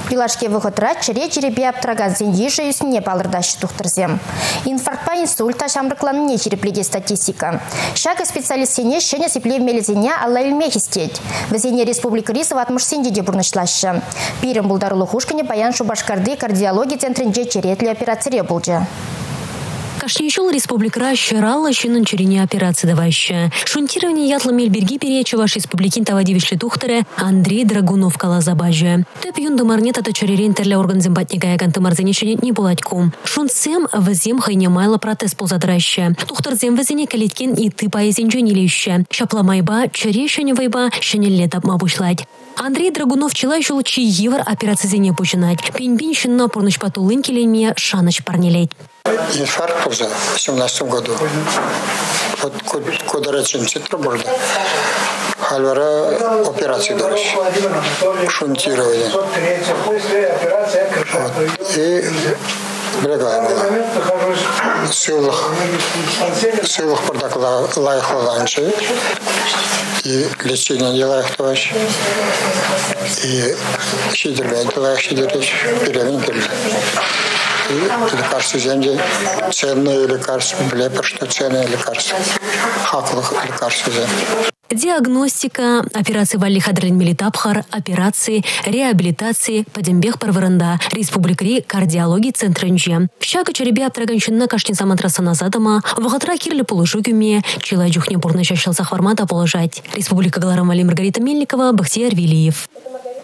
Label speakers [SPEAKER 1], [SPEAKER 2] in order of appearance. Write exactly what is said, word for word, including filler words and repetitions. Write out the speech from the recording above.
[SPEAKER 1] Пилашке выходра чире черепе аптраган зеньежи үсіне балырдашы тухтырзем. Инфаркт па инсульт ашамрыкланы не череплеге статистика. Шага специалистене шене сиплев мелезене алла илме хистеть. Везене республика рисов атмыш сенде бурнышлашы. Пирем булдарулы хушкане баян шубашкарды кардиологии центринже черетли операция булджа.
[SPEAKER 2] Кашничул республика щарала щенун черене операции даваща. Шунтирование ятла мельберги перечи ваш республикин тавадивишле тухтаре Андрей Драгунов калазабажа. Тэп юнду марнет ата черерен терля орган зембатника яган марзеничене не булатькум. Шунцем вазем хайне майла протез ползадраща. Тухтар зем вазене калиткин и ты поезенче не леща. Шапла майба, черещене вайба, щене летап мабушлать. Андрей Драгунов челайшул чи евр операции зене пучинать. Пень-пень щенна порныч патулын келеме шаныч парнелеть.
[SPEAKER 3] Инфаркт был в семнадцатом году. Вот куда речем цитра была. Альвара операции дальше. Шунтирование. Вот. И брегаем. Сылых. Сылых продак лайхла ланчи. И лечение делаем товарищ. И щедервень товарищ щедервень. Перевинкель. И лекарства земли, ценные лекарства, блепер, что ценные лекарства, хаклых лекарства земли.
[SPEAKER 2] Диагностика, операции валли хадрин милитапхар, операции, реабилитации, подембех парваранда, республикари, кардиологии центренже. Щага черебе апtraganчинна кашнин самантраса назадама, вагатра кирли полушукюме, чила джухне бурна чащал захвармата положать. Республика Галарам Вали Маргарита Мельникова, Бахтияр Вилиев.